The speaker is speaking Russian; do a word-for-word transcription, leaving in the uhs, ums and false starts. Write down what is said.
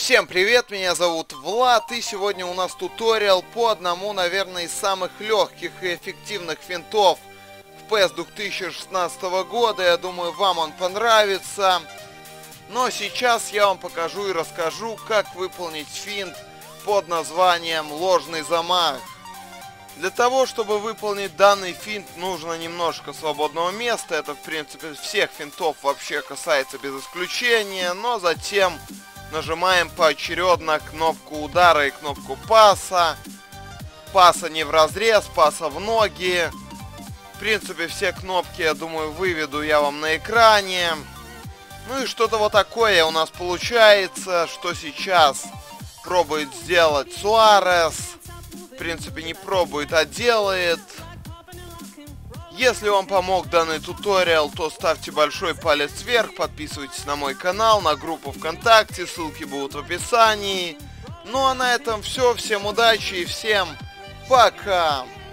Всем привет, меня зовут Влад, и сегодня у нас туториал по одному, наверное, из самых легких и эффективных финтов в пи эс две тысячи шестнадцатого года. Я думаю, вам он понравится. Но сейчас я вам покажу и расскажу, как выполнить финт под названием ложный замах. Для того, чтобы выполнить данный финт, нужно немножко свободного места. Это, в принципе, всех финтов вообще касается без исключения. Но затем нажимаем поочередно кнопку удара и кнопку паса. Паса не в разрез, паса в ноги. В принципе, все кнопки, я думаю, выведу я вам на экране. Ну и что-то вот такое у нас получается, что сейчас пробует сделать Суарес. В принципе, не пробует, а делает. Если вам помог данный туториал, то ставьте большой палец вверх, подписывайтесь на мой канал, на группу ВКонтакте, ссылки будут в описании. Ну а на этом все, всем удачи и всем пока!